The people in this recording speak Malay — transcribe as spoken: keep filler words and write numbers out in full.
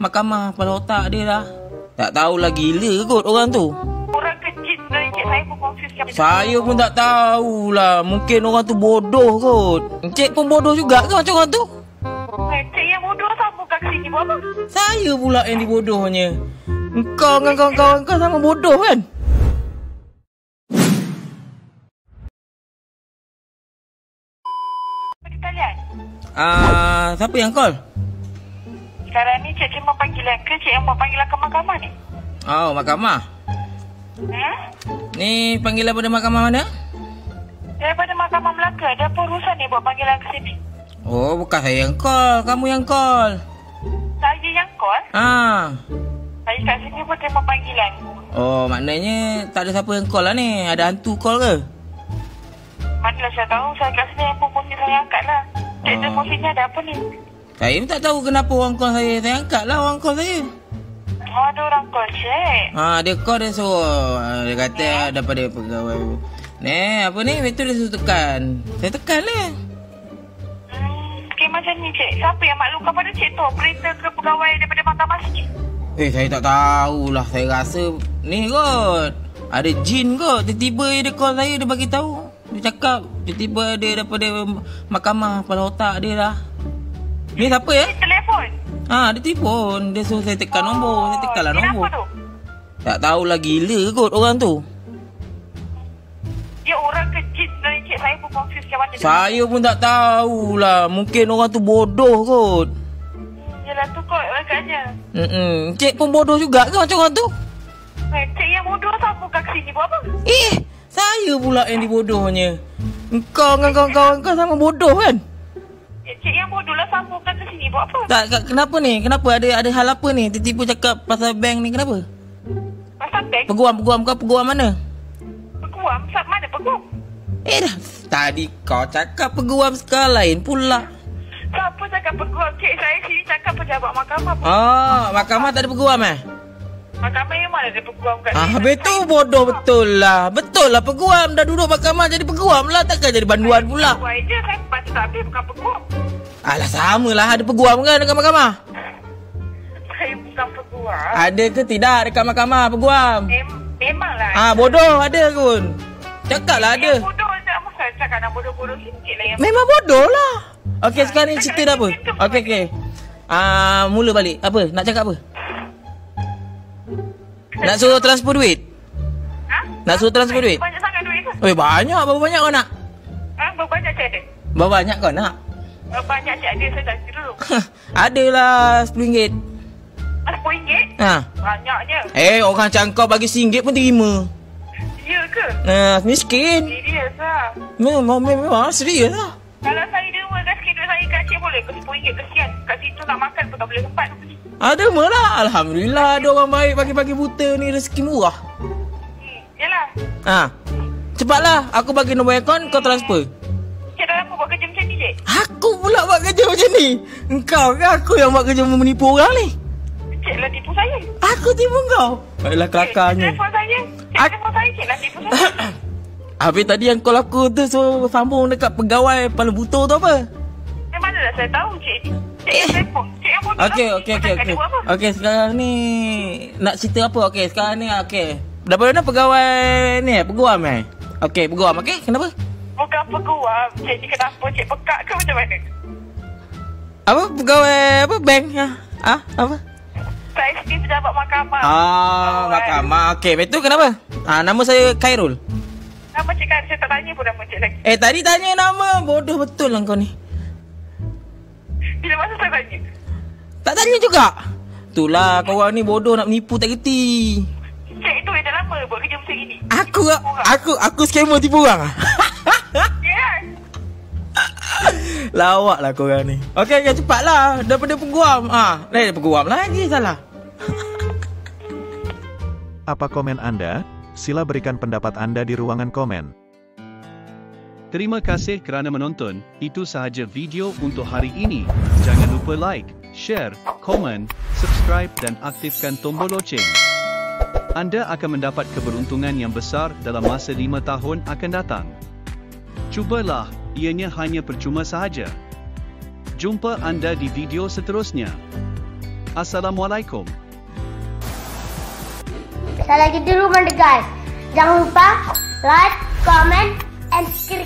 mahkamah kepala otak dia dah. Tak tahulah gila kot orang tu. Orang kecil dari cik saya pun confuse macam Saya pun tak tahulah. Mungkin orang tu bodoh kot. Encik pun bodoh juga ke macam orang tu? Eh, cik yang bodoh sambung kat sini buat apa? Saya pula yang dibodohnya. Engkau dengan kawan-kawan kau sama bodoh kan? Kita lihat. Ah, siapa yang call? Sekarang ni cik cuma panggilan ke cik yang buat panggilan ke mahkamah ni? Oh, mahkamah. Hmm? Ni panggilan pada mahkamah mana? Daripada mahkamah Melaka. Ada apa urusan ni buat panggilan ke sini? Oh, bukan saya yang call. Kamu yang call. Saya yang call. Ah. Saya kat sini pun terima panggilan. Oh, maknanya tak ada siapa yang call lah ni. Ada hantu call ke? Manalah saya tahu. Saya kat sini yang pun saya angkat lah. Cik Oh. telefon sini ada apa ni? Saya pun tak tahu kenapa orang call saya. Saya angkat lah orang call saya. Oh, ada orang call cik. Ah, dia call dia suruh. Ah, dia kata yeah. daripada pegawai. Ni, apa ni? Betul dia suruh tekan. Saya tekan lah. Hmm, okay, macam ni cik. Siapa yang maklumkan pada cik tu? Operator ke pegawai daripada mahkamah sini? Eh, saya tak tahulah. Saya rasa ni kot. Ada jin kot. Tiba-tiba dia call saya, dia bagi tahu. Dia cakap tiba-tiba dia daripada mahkamah kepala otak dia dah. Ni siapa ya? Cik telefon. Ha, dia telefon. Dia suruh saya tekan nombor. Saya tekanlah Kenapa nombor. tu? Tak tahulah gila kot orang tu. Dia orang kecil dari cik. Saya pun confuse macam mana. Saya pun tak tahulah. Mungkin orang tu bodoh kot. Hmm, yelah tu kot agaknya. Hmm, Cik pun bodoh juga ke macam orang tu? Eh, cik yang bodoh sambung kat sini buat apa? Eh, saya pula yang dibodohnya. Engkau dengan kawan-kawan kau sama bodoh kan? Eh, cik yang bodoh lah sambung kat sini buat apa? Tak, tak, kenapa ni? Kenapa? Ada ada hal apa ni? Tiba-tiba cakap pasal bank ni, kenapa? Pasal bank? Peguam, peguam kau, peguam mana? Peguam? Sat mana peguam? Eh dah, tadi kau cakap peguam sekarang lain pula. Siapa cakap peguam? Cik saya sini cakap pejabat mahkamah. Oh, mahkamah tak ada peguam eh? Mahkamah yang mana ada peguam kat Ah, sini? habis tu bodoh betul lah. Betul lah peguam. Dah duduk mahkamah jadi peguam lah. Takkan jadi banduan pula. Peguam je. Saya baca tak habis bukan peguam. Alah, samalah. Ada peguam kan dekat mahkamah? Saya bukan peguam. Ada ke tidak dekat mahkamah peguam? Mem- memanglah. Ah, bodoh ada pun. Cakap lah ada. Yang bodoh tak masalah. Cakap nak bodoh-bodoh sikit lah yang... Memang bodoh lah. Okey, sekarang ni cerita dah apa? Okey, okey. Ah, mula balik. Apa? Nak cakap apa? Nak suruh transfer duit? Ha? Nak suruh transfer duit? Banyak sangat duit ke? Eh, banyak. Berapa banyak kau nak? Ha? Berapa banyak cik ada? Berapa banyak kau nak? Berapa banyak cik ada? Saya dah kira dulu. Adalah sepuluh ringgit. sepuluh ringgit? Ha. Banyaknya. Eh, orang macam kau bagi singgit pun terima. Ya ke? Nah, miskin. Serius lah. Memang, memang serius lah. Kalau saya derma kasih duit saya kat cik boleh ke sepuluh ringgit? Kesian. Kat situ nak makan pun tak boleh sempat. Ada malah. Alhamdulillah ada orang baik bagi-bagi buta ni rezeki murah. Hmm. Yelah. Ha. Cepatlah. Aku bagi nombor akaun, kau transfer. Cik dah lama buat kerja macam ni cik? Aku pula buat kerja macam ni. Engkau ke aku yang buat kerja menipu orang ni? Cik lah tipu saya. Aku tipu kau? Baiklah Cik kelakarnya. telefon saya. Cik Ak- telefon saya. Cik lah tipu saya. Habis tadi yang call aku tu suruh sambung dekat pegawai kepala buta tu apa? Yang mana lah saya tahu cik ni. Cik yang telefon. Cik yang bodoh. Okey, okey, okey, okey. Okey, sekarang ni nak cerita apa? Okey, sekarang ni okey. Daripada mana pegawai ni? Peguam eh? Okey, peguam. Okey, kenapa? Bukan peguam. Cik ni kenapa? Cik pekak ke macam mana? Apa? Pegawai apa? Bank? Ha? Ah, apa? Saya sendiri pejabat mahkamah. Ah, mahkamah. Okey, betul kenapa? Ah, nama saya Khairul. Nama cik kan? Saya tak tanya pun nama cik lagi. Eh, tadi tanya nama. Bodoh betul lah kau ni. Bila masa saya tanya? Tak tanya juga. Itulah korang ni bodoh nak menipu tak kerti. Cik tu dah lama buat kerja macam ni. Aku aku aku scammer tipu orang ah. Ya. Lawak lah korang ni. Okey, okay, cepatlah. Daripada peguam. Ah, ha, dari peguam lagi salah. Apa komen Anda? Sila berikan pendapat Anda di ruangan komen. Terima kasih kerana menonton. Itu sahaja video untuk hari ini. Jangan lupa like, share, komen, subscribe dan aktifkan tombol loceng. Anda akan mendapat keberuntungan yang besar dalam masa lima tahun akan datang. Cubalah, ianya hanya percuma sahaja. Jumpa anda di video seterusnya. Assalamualaikum. Saya lagi di rumah deh guys. Jangan lupa like, comment, and subscribe.